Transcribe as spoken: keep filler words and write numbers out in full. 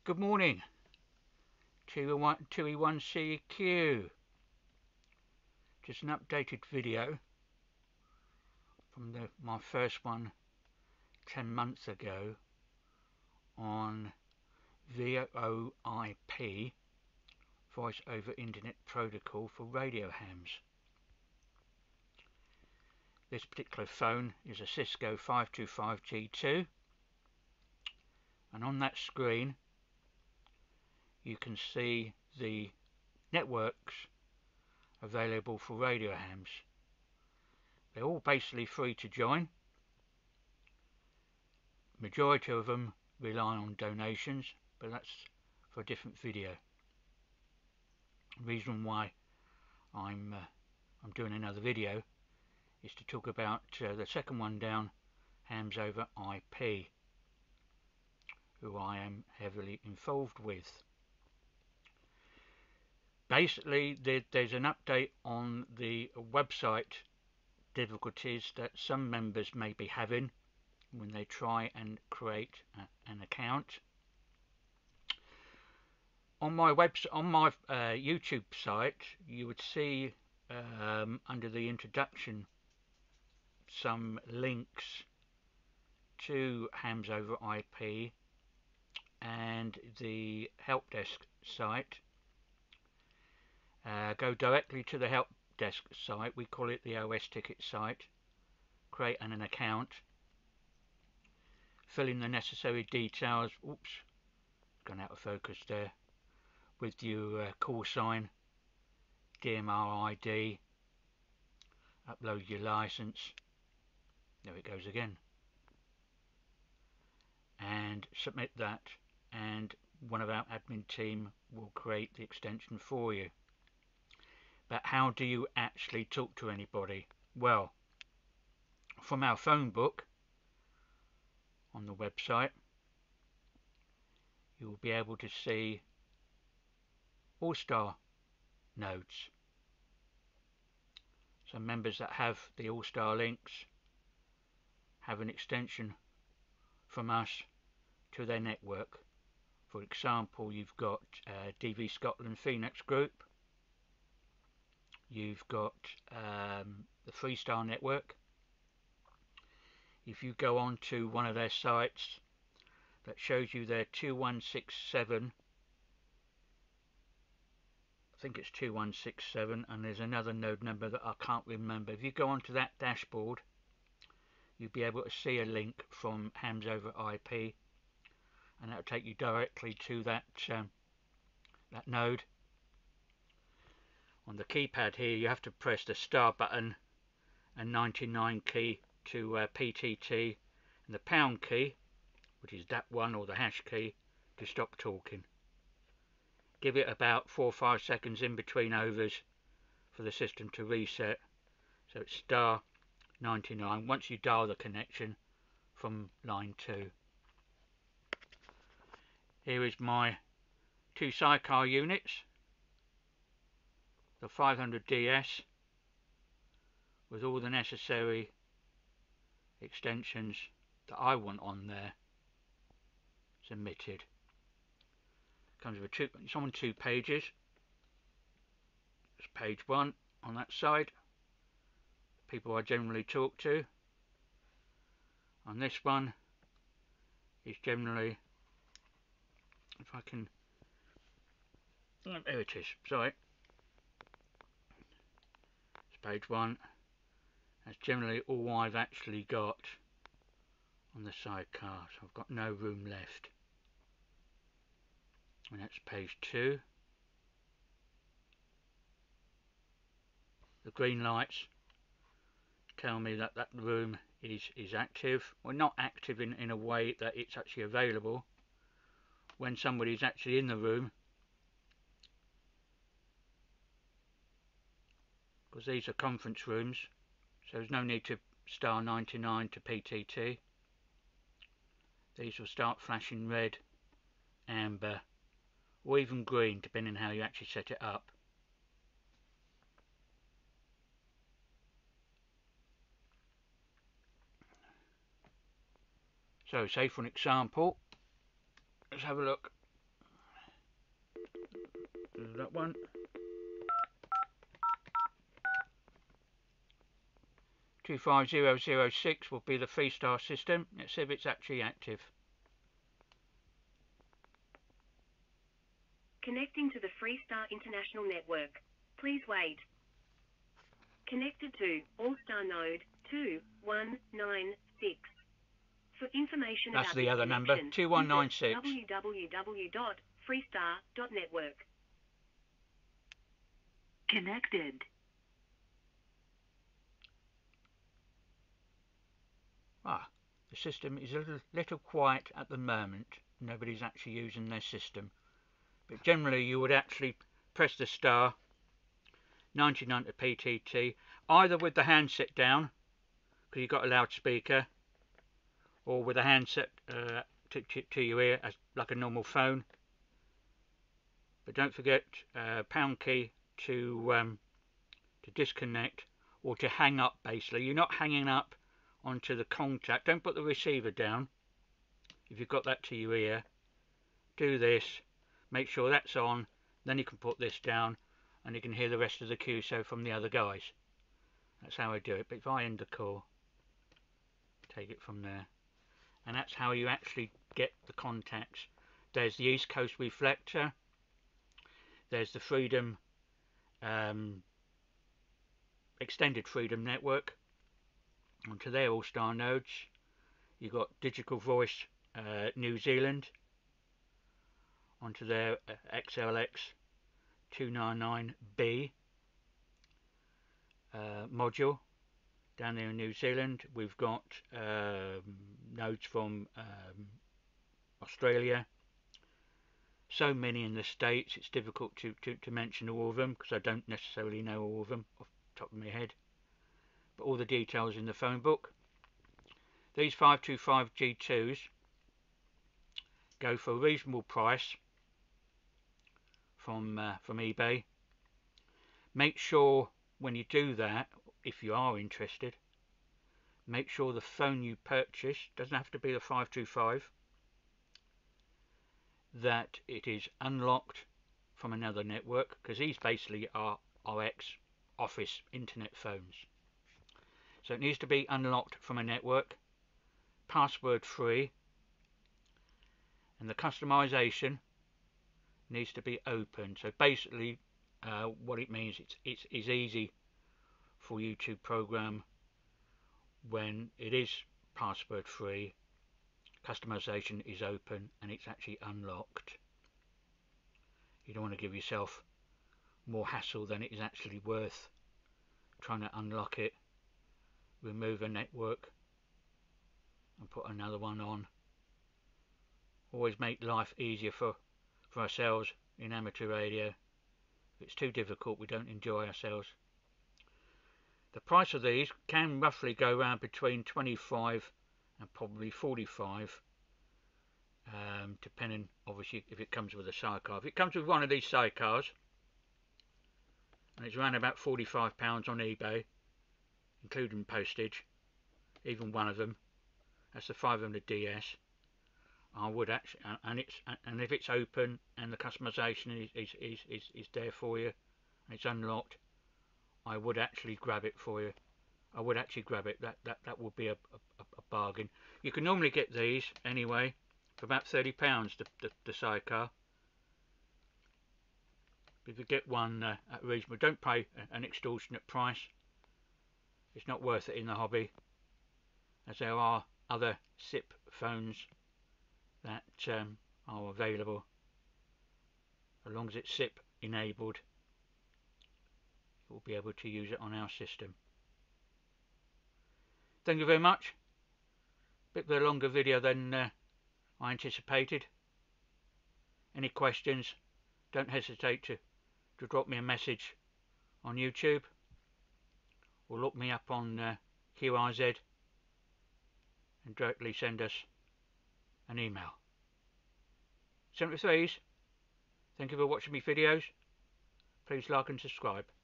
Good morning, two E one C Q. Just an updated video from the, my first one ten months ago on VoIP, Voice over Internet Protocol for radio hams. This particular phone is a Cisco five two five G two, and on that screen you can see the networks available for radio hams. They're all basically free to join. Majority of them rely on donations, but that's for a different video. The reason why I'm uh, I'm doing another video is to talk about uh, the second one down, hams over I P, who I am heavily involved with. Basically, there, there's an update on the website difficulties that some members may be having when they try and create a, an account. On my website, on my uh, YouTube site, you would see um, under the introduction some links to hams over I P and the help desk site. Uh, go directly to the help desk site. We call it the O S ticket site. Create an, an account. Fill in the necessary details. Oops, gone out of focus there. With your uh, call sign, D M R I D. Upload your license. There it goes again. And submit that, and one of our admin team will create the extension for you. But how do you actually talk to anybody? Well, from our phone book on the website, you will be able to see Allstar nodes. So members that have the Allstar links have an extension from us to their network. For example, you've got uh, D V Scotland Phoenix Group. You've got um, the Freestar network. If you go on to one of their sites that shows you their two one six seven, I think it's two one six seven, and there's another node number that I can't remember. If you go onto that dashboard, you'll be able to see a link from hams over I P, and that will take you directly to that um, that node. On the keypad here, you have to press the star button and ninety-nine key to uh, P T T, and the pound key, which is that one, or the hash key, to stop talking. Give it about four or five seconds in between overs for the system to reset. So it's star ninety-nine once you dial the connection from line two. Here is my two sidecar units, the five hundred D S with all the necessary extensions that I want on there submitted. Comes with two, it's on two pages. It's page one on that side, people I generally talk to. On this one is generally, if I can, oh, there it is, sorry. It's page one. That's generally all I've actually got on the sidecar, so I've got no room left. And that's page two. The green lights tell me that that room is, is active. Well, not active in, in a way that it's actually available. When somebody's actually in the room, because these are conference rooms, so there's no need to star ninety-nine to P T T. These will start flashing red, amber, or even green, depending on how you actually set it up. So, say for an example, let's have a look. that one. two five zero zero six will be the three-star system. Let's see if it's actually active. Connecting to the Freestar International Network. Please wait. Connected to Allstar node two one nine six. For information That's about the this other number, two one nine six. w w w dot freestar dot network. Connected. Ah, the system is a little, little quiet at the moment. Nobody's actually using their system. But generally you would actually press the star, ninety-nine to P T T, either with the handset down, because you've got a loudspeaker, or with a handset uh, to, to, to your ear, as like a normal phone. But don't forget uh, pound key to, um, to disconnect, or to hang up basically. You're not hanging up onto the contact. Don't put the receiver down. If you've got that to your ear, do this, make sure that's on, then you can put this down and you can hear the rest of the Q S O from the other guys. That's how I do it. But if I end the call, take it from there. And that's how you actually get the contacts. There's the East Coast Reflector, there's the Freedom um, Extended Freedom Network. Onto their All-Star nodes, you've got Digital Voice uh, New Zealand. Onto their uh, X L X two ninety-nine B uh, module. Down there in New Zealand, we've got um, nodes from um, Australia. So many in the States, it's difficult to, to, to mention all of them because I don't necessarily know all of them off the top of my head. But all the details in the phone book. These five two five G twos go for a reasonable price from uh, from eBay. Make sure when you do that, if you are interested, make sure the phone you purchase doesn't have to be the five two five, that it is unlocked from another network, because these basically are R X office internet phones. So it needs to be unlocked from a network, password free, and the customization needs to be open. So basically uh, what it means, it's, it's, it's easy for you to program when it is password free, customization is open, and it's actually unlocked. You don't want to give yourself more hassle than it is actually worth trying to unlock it, remove a network and put another one on. Always make life easier for, for ourselves in amateur radio. If it's too difficult, we don't enjoy ourselves. The price of these can roughly go around between twenty-five and probably forty-five, um, depending obviously if it comes with a sidecar. If it comes with one of these sidecars, and it's around about forty-five pounds on eBay, including postage, even one of them, that's the five hundred D S. I would actually, and it's and if it's open and the customization is is, is, is, is there for you, and it's unlocked, I would actually grab it for you. I would actually grab it. That that that would be a, a, a bargain. You can normally get these anyway for about thirty pounds. The, the the sidecar. If you get one uh, at reasonable, don't pay an extortionate price. It's not worth it in the hobby, as there are other S I P phones that um, are available. As long as it's S I P enabled, you'll be able to use it on our system. Thank you very much. Bit of a longer video than uh, I anticipated. Any questions, don't hesitate to, to drop me a message on YouTube, or look me up on uh, Q R Z and directly send us an email. seventy-threes, thank you for watching my videos. Please like and subscribe.